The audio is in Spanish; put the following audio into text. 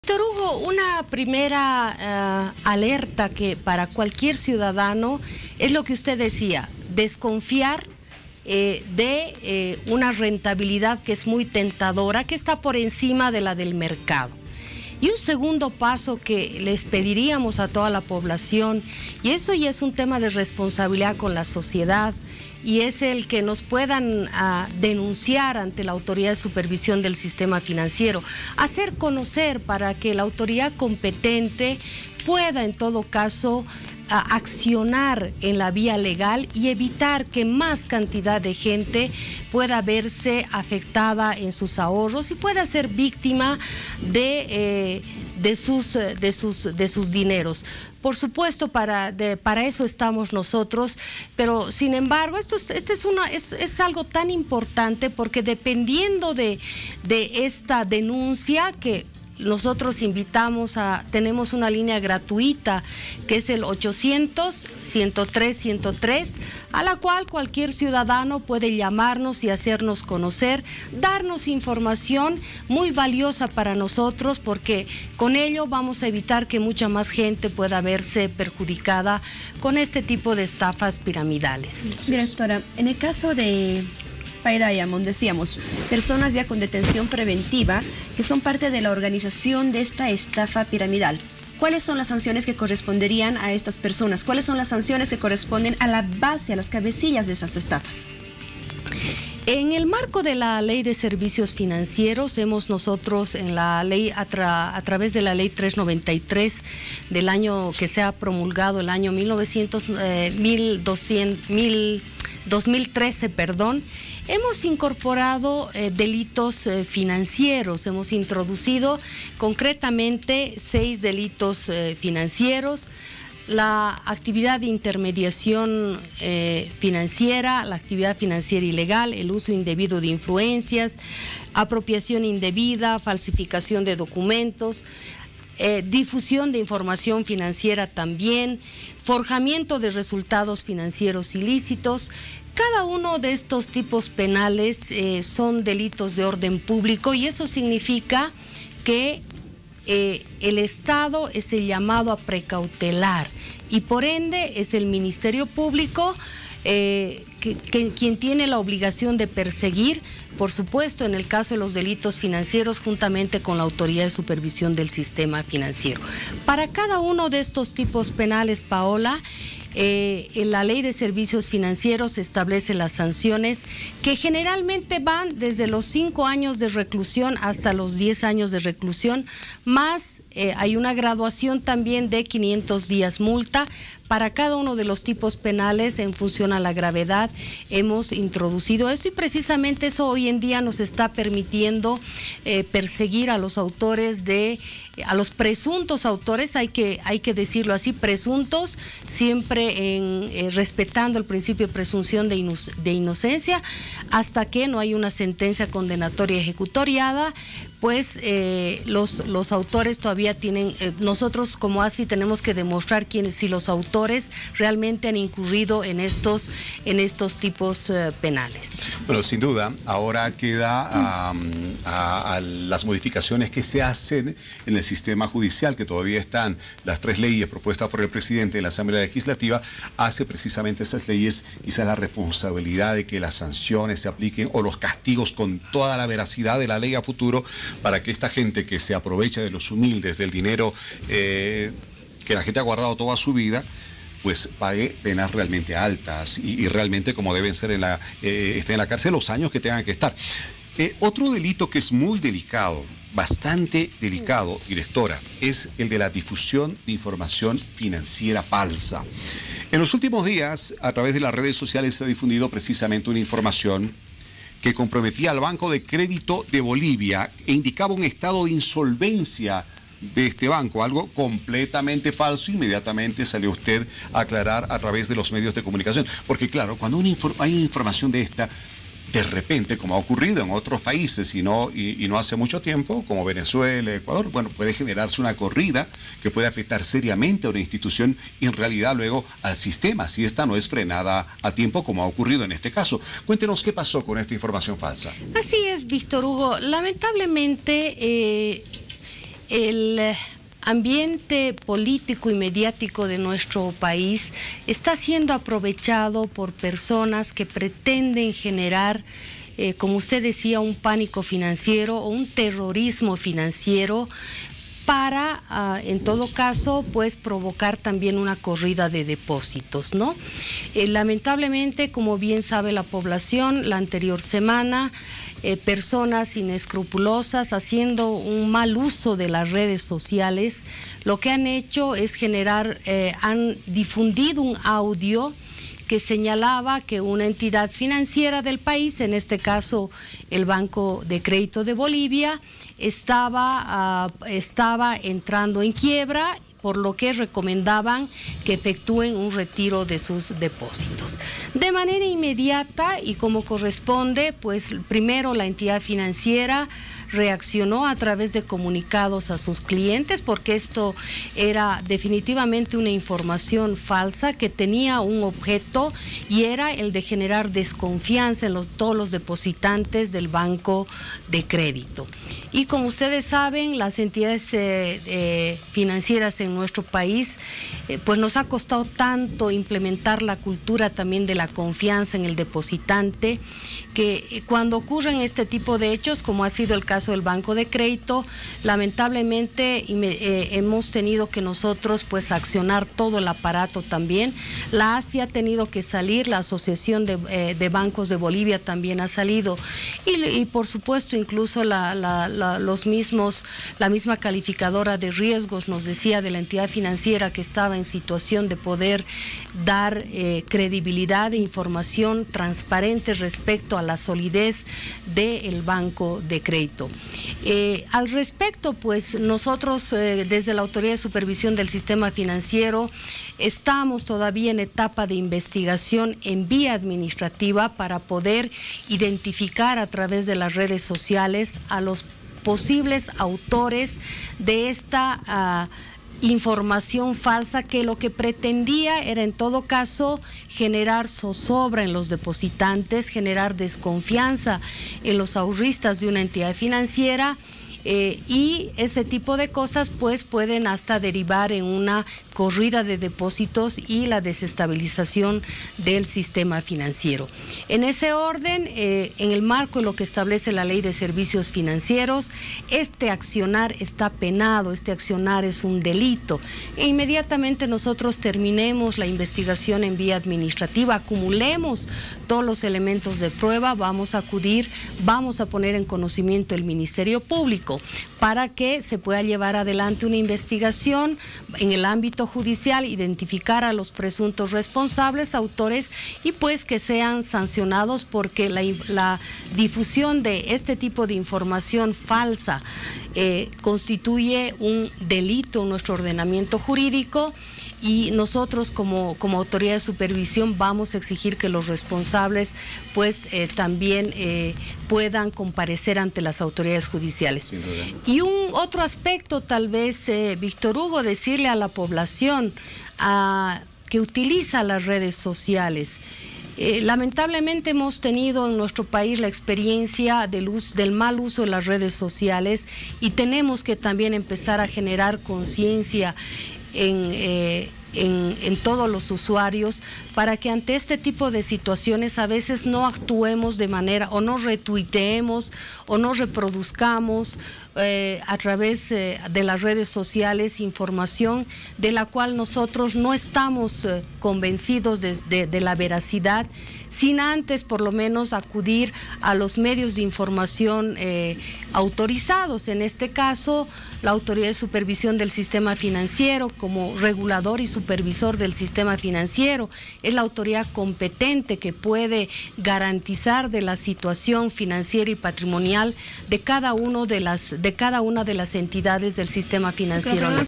Víctor Hugo, una primera alerta que para cualquier ciudadano es lo que usted decía, desconfiar de una rentabilidad que es muy tentadora, que está por encima de la del mercado. Y un segundo paso que les pediríamos a toda la población, y eso ya es un tema de responsabilidad con la sociedad, y es el que nos puedan denunciar ante la Autoridad de Supervisión del Sistema Financiero, hacer conocer para que la autoridad competente pueda en todo caso accionar en la vía legal y evitar que más cantidad de gente pueda verse afectada en sus ahorros y pueda ser víctima de sus dineros. Por supuesto, para eso estamos nosotros, pero sin embargo, es algo tan importante porque dependiendo de esta denuncia que nosotros tenemos una línea gratuita que es el 800-103-103, a la cual cualquier ciudadano puede llamarnos y hacernos conocer, darnos información muy valiosa para nosotros, porque con ello vamos a evitar que mucha más gente pueda verse perjudicada con este tipo de estafas piramidales. Directora, en el caso de Pai Diamond, decíamos, personas ya con detención preventiva que son parte de la organización de esta estafa piramidal. ¿Cuáles son las sanciones que corresponderían a estas personas? ¿Cuáles son las sanciones que corresponden a la base, a las cabecillas de esas estafas? En el marco de la Ley de Servicios Financieros, nosotros en la ley, a través de la Ley 393 del año que se ha promulgado, el año 2013, hemos incorporado delitos financieros, hemos introducido concretamente 6 delitos financieros: la actividad de intermediación financiera, la actividad financiera ilegal, el uso indebido de influencias, apropiación indebida, falsificación de documentos, difusión de información financiera también, forjamiento de resultados financieros ilícitos. Cada uno de estos tipos penales son delitos de orden público, y eso significa que el Estado es el llamado a precautelar, y por ende es el Ministerio Público quien tiene la obligación de perseguir, por supuesto, en el caso de los delitos financieros, juntamente con la Autoridad de Supervisión del Sistema Financiero. Para cada uno de estos tipos penales, Paola, en la Ley de Servicios Financieros se establecen las sanciones, que generalmente van desde los 5 años de reclusión hasta los 10 años de reclusión, más hay una graduación también de 500 días multa. Para cada uno de los tipos penales, en función a la gravedad, hemos introducido eso, y precisamente eso hoy en día nos está permitiendo perseguir a los autores a los presuntos autores, hay que decirlo así, presuntos, siempre respetando el principio de presunción de inocencia, hasta que no hay una sentencia condenatoria ejecutoriada. Pues los autores todavía tienen, nosotros como ASFI tenemos que demostrar si los autores realmente han incurrido en estos tipos penales. Bueno, sin duda, ahora queda a las modificaciones que se hacen en el sistema judicial, que todavía están las 3 leyes propuestas por el presidente de la Asamblea Legislativa, hace precisamente esas leyes, quizás la responsabilidad de que las sanciones se apliquen o los castigos con toda la veracidad de la ley a futuro, para que esta gente que se aprovecha de los humildes, del dinero que la gente ha guardado toda su vida, pues pague penas realmente altas y realmente como deben ser esté en la cárcel los años que tengan que estar. Otro delito que es muy delicado, bastante delicado, directora, es el de la difusión de información financiera falsa. En los últimos días, a través de las redes sociales se ha difundido precisamente una información que comprometía al Banco de Crédito de Bolivia e indicaba un estado de insolvencia de este banco, algo completamente falso. Inmediatamente salió usted a aclarar a través de los medios de comunicación, porque claro, cuando hay una información de esta, de repente, como ha ocurrido en otros países y no hace mucho tiempo, como Venezuela, Ecuador, bueno, puede generarse una corrida que puede afectar seriamente a una institución y en realidad luego al sistema, si esta no es frenada a tiempo, como ha ocurrido en este caso. Cuéntenos qué pasó con esta información falsa. Así es, Víctor Hugo. Lamentablemente, el ambiente político y mediático de nuestro país está siendo aprovechado por personas que pretenden generar, como usted decía, un pánico financiero o un terrorismo financiero para, en todo caso, pues provocar también una corrida de depósitos, ¿no? Lamentablemente, como bien sabe la población, la anterior semana, personas inescrupulosas haciendo un mal uso de las redes sociales, lo que han hecho es han difundido un audio que señalaba que una entidad financiera del país, en este caso el Banco de Crédito de Bolivia, estaba entrando en quiebra, por lo que recomendaban que efectúen un retiro de sus depósitos. De manera inmediata y como corresponde, pues primero la entidad financiera reaccionó a través de comunicados a sus clientes, porque esto era definitivamente una información falsa que tenía un objeto y era el de generar desconfianza en todos los depositantes del banco de crédito. Y como ustedes saben, las entidades financieras en nuestro país, pues nos ha costado tanto implementar la cultura también de la confianza en el depositante, que cuando ocurren este tipo de hechos, como ha sido el caso del Banco de Crédito, lamentablemente hemos tenido que nosotros pues accionar todo el aparato también. La ASFI ha tenido que salir, la Asociación de Bancos de Bolivia también ha salido y por supuesto incluso la misma calificadora de riesgos nos decía de la entidad financiera que estaba en situación de poder dar credibilidad e información transparente respecto a la solidez del Banco de Crédito. Al respecto, pues nosotros desde la Autoridad de Supervisión del Sistema Financiero estamos todavía en etapa de investigación en vía administrativa para poder identificar a través de las redes sociales a los posibles autores de esta información falsa, que lo que pretendía era en todo caso generar zozobra en los depositantes, generar desconfianza en los ahorristas de una entidad financiera. Y ese tipo de cosas pues pueden hasta derivar en una corrida de depósitos y la desestabilización del sistema financiero. En ese orden, en el marco de lo que establece la Ley de Servicios Financieros, este accionar está penado, este accionar es un delito. E inmediatamente nosotros terminemos la investigación en vía administrativa, acumulemos todos los elementos de prueba, vamos a poner en conocimiento el Ministerio Público para que se pueda llevar adelante una investigación en el ámbito judicial, identificar a los presuntos responsables, autores, y pues que sean sancionados, porque la difusión de este tipo de información falsa constituye un delito en nuestro ordenamiento jurídico, y nosotros como autoridad de supervisión vamos a exigir que los responsables pues también puedan comparecer ante las autoridades judiciales. Y un otro aspecto tal vez, Víctor Hugo, decirle a la población que utiliza las redes sociales. Lamentablemente hemos tenido en nuestro país la experiencia del mal uso de las redes sociales, y tenemos que también empezar a generar conciencia en todos los usuarios, para que ante este tipo de situaciones a veces no actuemos de manera, o no retuiteemos o no reproduzcamos a través de las redes sociales información de la cual nosotros no estamos convencidos de la veracidad, sin antes por lo menos acudir a los medios de información autorizados. En este caso, la Autoridad de Supervisión del Sistema Financiero, como regulador y supervisor del sistema financiero, es la autoridad competente que puede garantizar de la situación financiera y patrimonial de cada una de las entidades del sistema financiero.